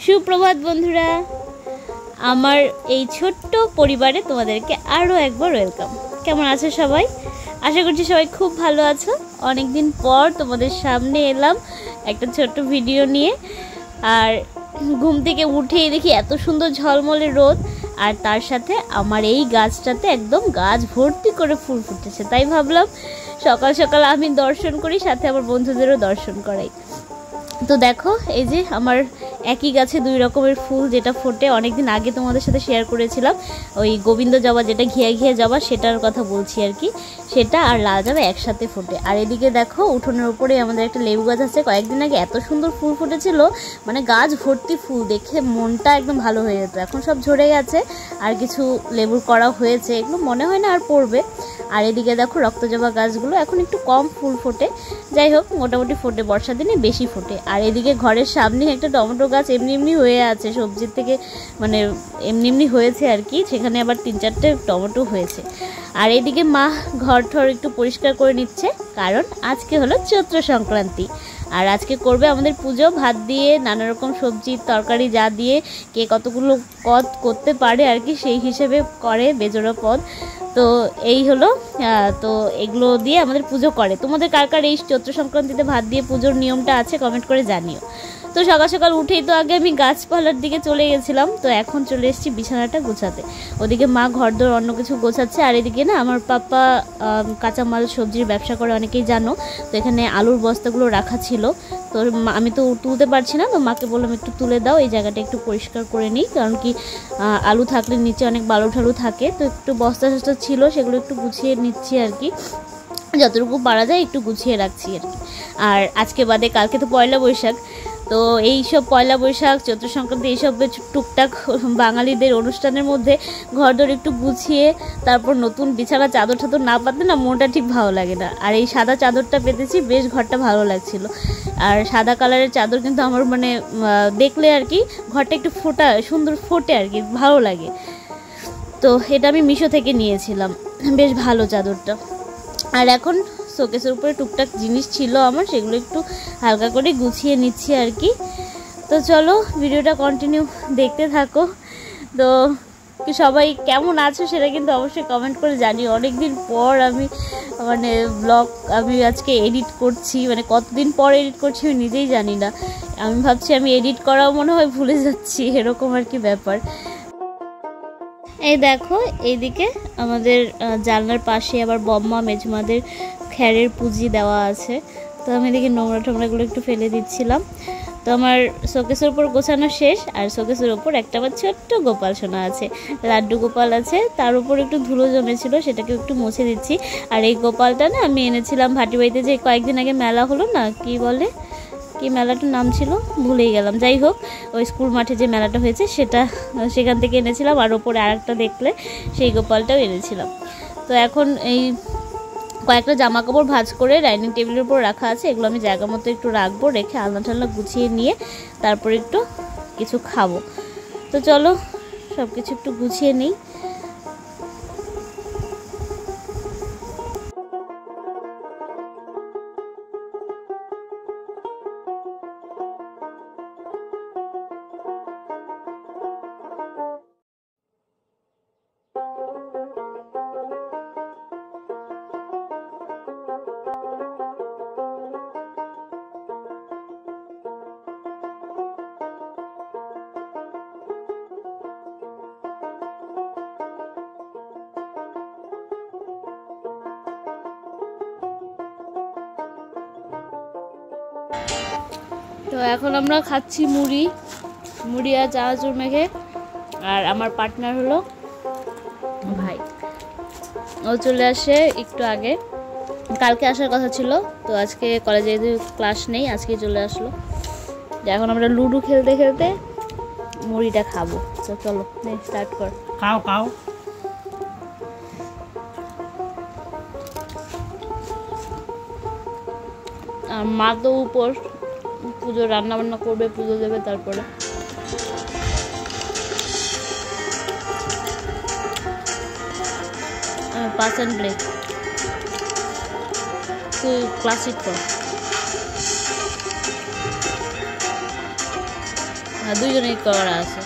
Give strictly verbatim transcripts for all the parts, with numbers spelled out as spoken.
সুপ্রভাত বন্ধুরা, আমার এই ছোট্ট পরিবারে তোমাদেরকে আরও একবার ওয়েলকাম। কেমন আছো সবাই? আশা করছি সবাই খুব ভালো আছো। অনেক দিন পর তোমাদের সামনে এলাম একটা ছোট্ট ভিডিও নিয়ে। আর ঘুম থেকে উঠেই দেখি এত সুন্দর ঝলমলে রোদ, আর তার সাথে আমার এই গাছটাতে একদম গাছ ভর্তি করে ফুল ফুটেছে। তাই ভাবলাম সকাল সকাল আমি দর্শন করি, সাথে আমার বন্ধুদেরও দর্শন করাই। তো দেখো, এই যে আমার একই গাছে দুই রকমের ফুল যেটা ফোটে, অনেকদিন আগে তোমাদের সাথে শেয়ার করেছিলাম। ওই গোবিন্দ জবা যেটা ঘিয়া ঘিয়া জবা, সেটার কথা বলছি আর কি। সেটা আর লাল জবা একসাথে ফোটে। আর এদিকে দেখো, উঠোনের উপরে আমাদের একটা লেবু গাছ আছে। কয়েকদিন আগে এত সুন্দর ফুল ফুটেছিল, মানে গাছ ভর্তি ফুল, দেখে মনটা একদম ভালো হয়ে যেত। এখন সব ঝরে গেছে, আর কিছু লেবুর করা হয়েছে, এগুলো মনে হয় না আর পড়বে। আর এদিকে দেখো রক্তজবা গাছগুলো এখন একটু কম ফুল ফোটে, যাই হোক মোটামুটি ফোটে, বর্ষার দিনে বেশি ফোটে। আর এদিকে ঘরের সামনে একটা টমেটো গাছ এমনি এমনি হয়ে আছে, সবজির থেকে মানে এমনি এমনি হয়েছে আর কি, সেখানে আবার তিন চারটে টমেটো হয়েছে। আর এদিকে মা ঘর ঠর একটু পরিষ্কার করে নিচ্ছে, কারণ আজকে হলো চৈত্র সংক্রান্তি। আর আজকে করবে আমাদের পুজো, ভাত দিয়ে নানা রকম সবজি তরকারি যা দিয়ে কে কতগুলো পদ করতে পারে আর কি, সেই হিসেবে করে বেজোড়া পদ। তো এই হলো, তো এগুলো দিয়ে আমাদের পুজো করে। তোমাদের কার কার এই চৈত্র সংক্রান্তিতে ভাত দিয়ে পুজোর নিয়মটা আছে কমেন্ট করে জানিও। তো সকাল সকাল উঠেই তো আগে আমি গাছপালার দিকে চলে গেছিলাম, তো এখন চলে এসেছি বিছানাটা গোছাতে। ওদিকে মা ঘরদোর অন্য কিছু গোছাচ্ছে, আর এদিকে না আমার পাপা কাঁচামাল সবজির ব্যবসা করে, অনেকেই জানো। তো এখানে আলুর বস্তাগুলো রাখা ছিল, তো আমি তো তুলতে পারছি না, তো মাকে বললাম একটু তুলে দাও, এই জায়গাটা একটু পরিষ্কার করে নিই, কারণ কি আলু থাকলে নিচে অনেক বালু ঠালু থাকে। তো একটু বস্তা টস্তা ছিল, সেগুলো একটু গুছিয়ে নিচ্ছি আর কি, যতটুকু পারা যায় একটু গুছিয়ে রাখছি আর কি। আর আজকে বাদে কালকে তো পয়লা বৈশাখ, তো এই সব পয়লা বৈশাখ চৈত্র সংক্রান্তি এইসব টুকটাক বাঙালিদের অনুষ্ঠানের মধ্যে ঘরদোর একটু গুছিয়ে তারপর নতুন বিছানা চাদর টাদর না পাতলে না মনটা ঠিক ভালো লাগে না। আর এই সাদা চাদরটা পেতেছি, বেশ ঘরটা ভালো লাগছিল। আর সাদা কালারের চাদর কিন্তু আমার মানে দেখলে আর কি ঘরটা একটু ফোটা সুন্দর ফোটে আর কি, ভালো লাগে। তো এটা আমি মিশো থেকে নিয়েছিলাম, বেশ ভালো চাদরটা। আর এখন শোকেসের উপরে টুকটাক জিনিস ছিল আমার, সেগুলো একটু হালকা করে গুছিয়ে নিচ্ছি আর কি। তো চলো ভিডিওটা কন্টিনিউ দেখতে থাকো। তো সবাই কেমন আছো সেটা কিন্তু অবশ্যই কমেন্ট করে জানিও। অনেকদিন পর আমি মানে ব্লগ আমি আজকে এডিট করছি, মানে কতদিন পর এডিট করছি আমি নিজেই জানি না। আমি ভাবছি আমি এডিট করাও মনে হয় ভুলে যাচ্ছি, এরকম আর কি ব্যাপার। এই দেখো, এইদিকে আমাদের জানলার পাশে আবার বম্মা মেজমাদের খ্যারের পুঁজি দেওয়া আছে, তো আমি এদিকে নোংরা টোংরাগুলো একটু ফেলে দিচ্ছিলাম। তো আমার শোকেসের উপর গোছানো শেষ, আর শোকেসের ওপর একটা আবার ছোট্ট গোপাল সোনা আছে, লাড্ডু গোপাল আছে, তার উপর একটু ধুলো জমেছিল, সেটাকে একটু মুছে দিচ্ছি। আর এই গোপালটা না আমি এনেছিলাম ভাটিবাড়িতে, যে কয়েকদিন আগে মেলা হলো না, কি বলে কি মেলাটার নাম ছিল ভুলেই গেলাম, যাই হোক ওই স্কুল মাঠে যে মেলাটা হয়েছে সেটা, সেখান থেকে এনেছিলাম। আর ওপরে আর একটা দেখলে সেই গোপালটাও এনেছিলাম। তো এখন এই কয়েকটা জামা কাপড় ভাঁজ করে ডাইনিং টেবিলের উপর রাখা আছে, এগুলো আমি জায়গা মতো একটু রাখবো, রেখে আলনা ঠালনা গুছিয়ে নিয়ে তারপর একটু কিছু খাবো। তো চলো সব কিছু একটু গুছিয়ে নিই। তো এখন আমরা খাচ্ছি মুড়ি মুড়ি আর চানাচুর মেখে। আর আমার পার্টনার হলো ভাই, ও চলে আসে একটু আগে, কালকে আসার কথা ছিল, তো আজকে কলেজে ক্লাস নেই, আজকে চলে আসলো। এখন আমরা লুডো খেলতে খেলতে মুড়িটা খাবো। তো চলো স্টার্ট কর, খাও খাও। আর মা তো উপর পুজো রান্না বান্না করবে, পুজো দেবে, তারপরে পাস অ্যান্ড ব্রেক তুই ক্লাসিক কর। হ্যাঁ দুইজনেই করা আছে।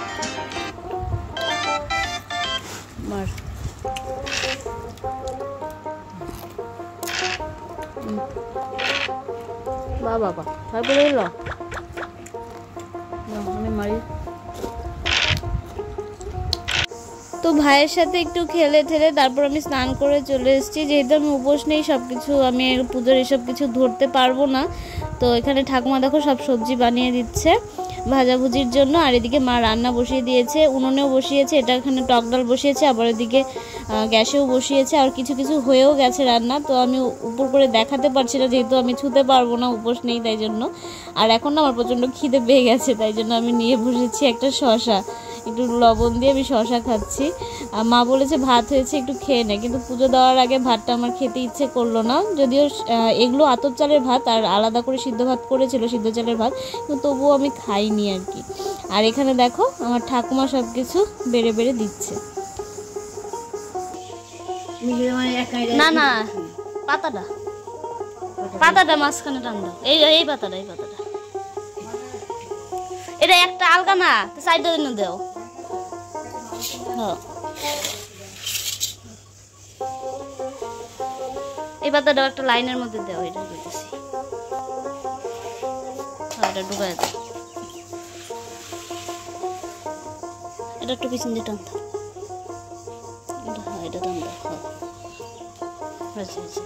মার বা বাবা তারপরে এলো আমি মারি। তো ভাইয়ের সাথে একটু খেলে ঠেলে তারপর আমি স্নান করে চলে এসেছি, যেহেতু আমি উপোস নেই সব কিছু আমি পুজোর এসব কিছু ধরতে পারবো না। তো এখানে ঠাকুমা দেখো সব সবজি বানিয়ে দিচ্ছে ভাজাভুজির জন্য, আর এদিকে মা রান্না বসিয়ে দিয়েছে, উনুনেও বসিয়েছে, এটা এখানে টক ডাল বসিয়েছে, আবার এদিকে গ্যাসেও বসিয়েছে, আর কিছু কিছু হয়েও গেছে রান্না। তো আমি উপর করে দেখাতে পারছি না যেহেতু আমি ছুতে পারবো না, উপোস নেই তাই জন্য। আর এখন না আমার প্রচণ্ড খিদে পেয়ে গেছে, তাই জন্য আমি নিয়ে বসেছি একটা শশা, একটু লবণ দিয়ে আমি শশা খাচ্ছি। মা বলেছে ভাত হয়েছে একটু খেয়ে নে, কিন্তু পুজো দেওয়ার আগে ভাতটা আমার খেতে ইচ্ছে করলো না, যদিও এগুলো আতপ চালের ভাত আর আলাদা করে সিদ্ধ ভাত করেছিল সিদ্ধ চালের ভাত, কিন্তু তবুও আমি খাইনি আর কি। আর এখানে দেখো আমার ঠাকুমা সব কিছু বেড়ে বেড়ে দিচ্ছে। না না পাতাটা পাতাটা মাঝখানে টান দাও, এই এই পাতাটা এই পাতাটা এটা একটা আলগা না তো সাইডটা দিন দেও। এই পাতাটাও একটা লাইনের মধ্যে দেও, এটা বলতেছি এটা ঢুকাই দাও, এটা একটু পিছন দিয়ে টান দাও, এটা হ্যাঁ এটা টান দাও, হ্যাঁ আচ্ছা আচ্ছা।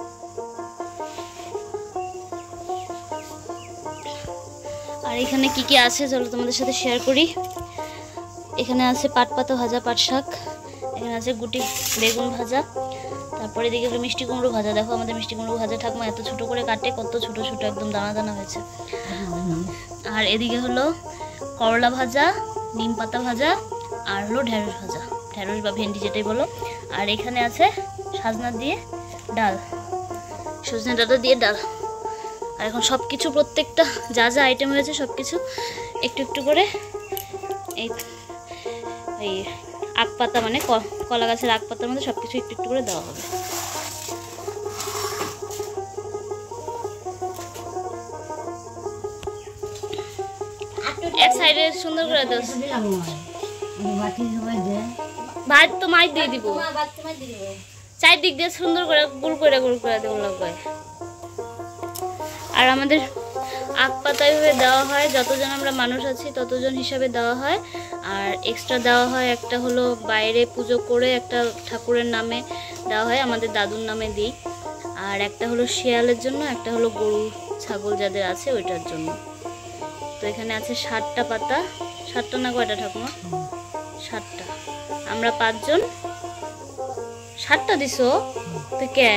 আর এখানে কি কি আছে চলো তোমাদের সাথে শেয়ার করি। এখানে আছে পাট পাতা ভাজা, পাট শাক, এখানে আছে গুটি বেগুন ভাজা, তারপরে এদিকে মিষ্টি কুমড়ো ভাজা। দেখো আমাদের মিষ্টি কুমড়ো ভাজা ঠাকুমা এত ছোট করে কাটে, কত ছোট ছোট একদম দানা দানা হয়েছে। আর এদিকে হলো করলা ভাজা, নিম পাতা ভাজা, আর হলো ঢেঁড়স ভাজা, ঢেঁড়স বা ভেন্ডি যেটাই বলো। আর এখানে আছে সাজনা দিয়ে ডাল, সজনে ডাটা দিয়ে ডাল। আর এখন সব কিছু প্রত্যেকটা যা যা আইটেম হয়েছে সব কিছু একটু একটু করে এই এই আখ পাতা মানে কলা গাছের আখ পাতার মধ্যে সব কিছু একটু একটু করে দেওয়া হবে। এক সাইডে সুন্দর করে দাও, ভাত তো মাছ দিয়ে দিব, চারদিক দিয়ে সুন্দর করে গুল করে গুল করে দেবো লাগবে। আর আমাদের আখ পাতা এভাবে দেওয়া হয়, যতজন আমরা মানুষ আছি ততজন হিসাবে দেওয়া হয়। আর এক্সট্রা দেওয়া হয় একটা হলো বাইরে পুজো করে একটা ঠাকুরের নামে দেওয়া হয়, আমাদের দাদুর নামে দিই। আর একটা হলো শিয়ালের জন্য, একটা হলো গরু ছাগল যাদের আছে ওইটার জন্য। তো এখানে আছে ষাটটা পাতা, ষাটটা না কয়টা ঠাকুমা? ষাটটা, আমরা পাঁচজন। ষাটটা দিছো তো কে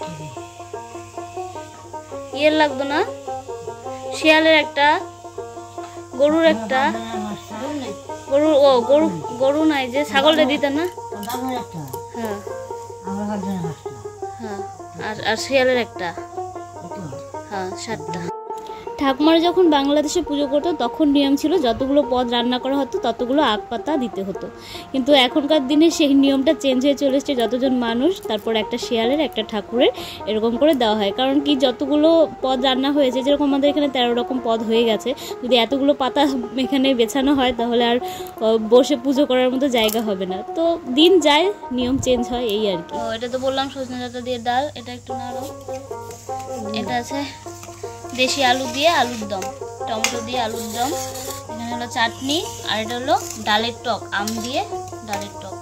ইয়ের লাগতো না? শিয়ালের একটা, গরুর একটা, গরু ও গরু গরু নাই যে ছাগলটা দিতে না? হ্যাঁ হ্যাঁ আর আর শিয়ালের একটা, হ্যাঁ ষাটটা। ঠাকুমারা যখন বাংলাদেশে পুজো করতো তখন নিয়ম ছিল যতগুলো পদ রান্না করা হতো ততগুলো আখ পাতা দিতে হতো, কিন্তু এখনকার দিনে সেই নিয়মটা চেঞ্জ হয়ে চলে এসছে, যতজন মানুষ তারপর একটা শিয়ালের একটা ঠাকুরের এরকম করে দেওয়া হয়। কারণ কি যতগুলো পদ রান্না হয়েছে, যেরকম আমাদের এখানে তেরো রকম পদ হয়ে গেছে, যদি এতগুলো পাতা এখানে বেছানো হয় তাহলে আর বসে পুজো করার মতো জায়গা হবে না। তো দিন যায় নিয়ম চেঞ্জ হয় এই আর কি। ও এটা তো বললাম সজনে ডাঁটা দিয়ে ডাল, এটা একটু নাড়ো। এটা আছে দেশি আলু দিয়ে আলুর দম, টমেটো দিয়ে আলুর দম, এখানে হলো চাটনি, আর এটা হলো ডালের টক, আম দিয়ে ডালের টক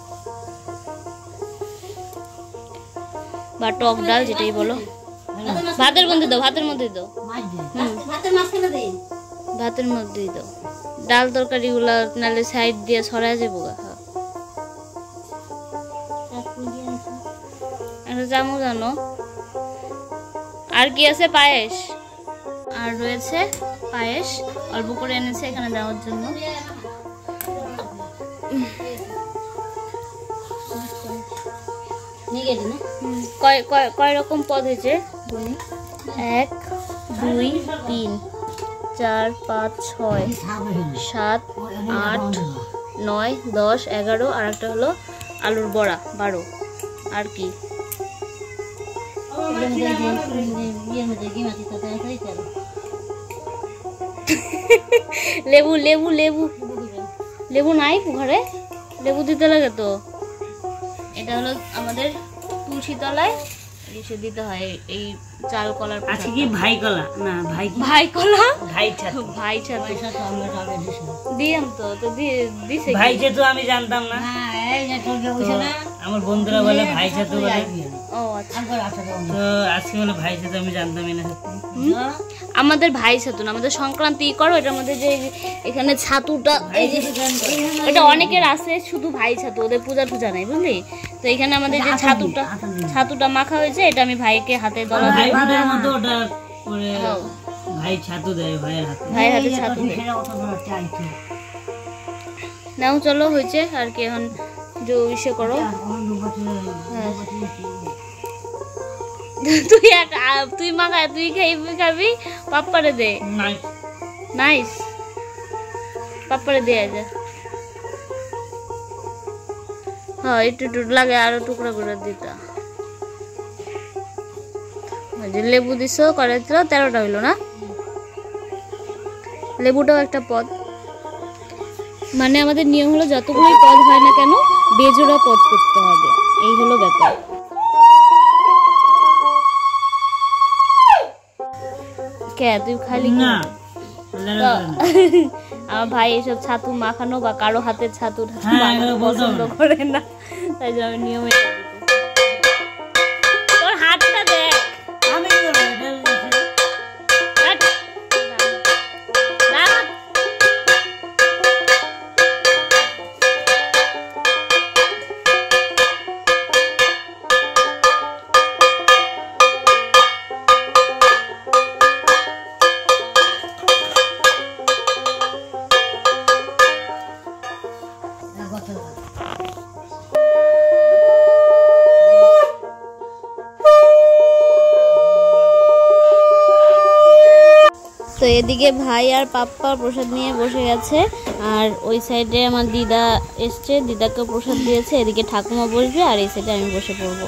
বা টক ডাল যেটাই বলো। ভাতের মধ্যে দাও, ভাতের মধ্যে দাও, ভাতের মধ্যেই দাও। ডাল তরকারি গুলা নাহলে সাইড দিয়ে ছড়ায় যাবো। একটা চামচ আনো। আর কি আছে? পায়েস, আর রয়েছে পায়েস অল্প করে এনেছে এখানে দেওয়ার জন্য। কয় কয় কয় রকম পদ হয়েছে? এক দুই তিন চার পাঁচ ছয় সাত আট নয় দশ এগারো, আর একটা হলো আলুর বড়া বারো। আর কি লেবু লেবু লেবু লেবু নাই ঘরে, লেবু দিতে লাগে তো। এটা হলো আমাদের তুলসী তলায় এসে দিতে হয় এই চাল কলার। আজকে কি ভাই কলা না ভাই ভাই কলা ভাই ছাতু ভাই ছাতু দিয়াম তো তো দিছে ভাই ছাতু আমি জানতাম না। আমার বন্ধুরা বলে ভাই ছাতু বলে। ও আচ্ছা, তো আজকে বলে ভাই ছাতু আমি জানতামই না। আমাদের ভাই ছাতু না, আমাদের সংক্রান্তি করো এটার মধ্যে যে এখানে ছাতুটা এটা অনেকের আছে শুধু ভাই ছাতু, ওদের পূজা টুজা নাই বুঝলি। তো এখানে আমাদের যে ছাতুটা ছাতুটা মাখা হয়েছে এটা আমি ভাইকে হাতে দলা ভাই ভাইয়ের মতো ওটা করে ভাই ছাতু দেয়, ভাইয়ের হাতে ভাই হাতে ছাতু দেয়। নাও চলো হয়েছে আর কি, এখন যে ইসে করো। তুই এক তুই মাখা তুই খাইবি খাবি পাপ্পারে দে। নাইস পাপ্পারে দে যা। হ্যাঁ একটু একটু লাগে আরো টুকরা করে দিতা। লেবু দিছ করে দিল তেরোটা হইলো না, লেবুটাও একটা পদ। মানে আমাদের নিয়ম হলো যতগুলোই পদ হয় না কেন বেজোড়া পদ করতে হবে, এই হলো ব্যাপার। কে তুই খালি না আমার ভাই এসব ছাতু মাখানো বা কারো হাতের ছাতু পছন্দ করে না, তাই জন্য আমি নিয়মে তোর হাতটা দেখ। তো এদিকে ভাই আর পাপ্পা প্রসাদ নিয়ে বসে গেছে, আর ওই সাইডে আমার দিদা এসছে, দিদাকে প্রসাদ দিয়েছে। এদিকে ঠাকুমা বসবে আর এই সাইডে আমি বসে পড়বো।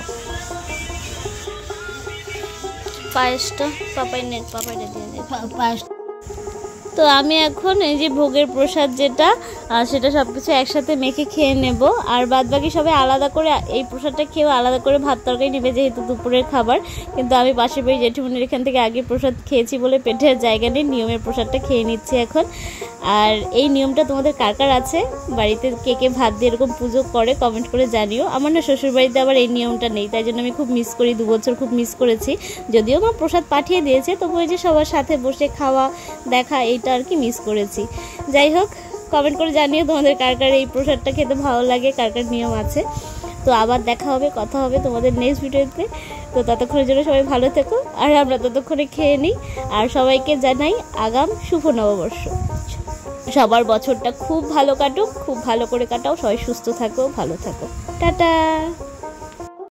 পায়েসটা পাপাই নেট পাপাইটা দিয়ে দে পায়েস। তো আমি এখন এই যে ভোগের প্রসাদ যেটা সেটা সব কিছু একসাথে মেখে খেয়ে নেব, আর বাদ বাকি সবাই আলাদা করে এই প্রসাদটা খেয়েও আলাদা করে ভাত তরকারি নেবে যেহেতু দুপুরের খাবার। কিন্তু আমি পাশের বাড়ি জেঠুমনির এখান থেকে আগে প্রসাদ খেয়েছি বলে পেটের জায়গা নেই, নিয়মের প্রসাদটা খেয়ে নিচ্ছি এখন। আর এই নিয়মটা তোমাদের কার কার আছে, বাড়িতে কে কে ভাত দিয়ে এরকম পুজো করে কমেন্ট করে জানিও। আমার না শ্বশুর বাড়িতে আবার এই নিয়মটা নেই, তাই জন্য আমি খুব মিস করি, দু বছর খুব মিস করেছি। যদিও মা প্রসাদ পাঠিয়ে দিয়েছে তবু ওই যে সবার সাথে বসে খাওয়া দেখা এইটা আর কি মিস করেছি। যাই হোক কমেন্ট করে জানিও তোমাদের কার কার এই প্রসাদটা খেতে ভালো লাগে, কার কার নিয়ম আছে। তো আবার দেখা হবে, কথা হবে তোমাদের নেক্সট ভিডিওতে। তো ততক্ষণের জন্য সবাই ভালো থেকো, আর আমরা ততক্ষণে খেয়ে নিই। আর সবাইকে জানাই আগাম শুভ নববর্ষ, সবার বছরটা খুব ভালো কাটুক, খুব ভালো করে কাটাও, সবাই সুস্থ থাকো, ভালো থাকো, টাটা।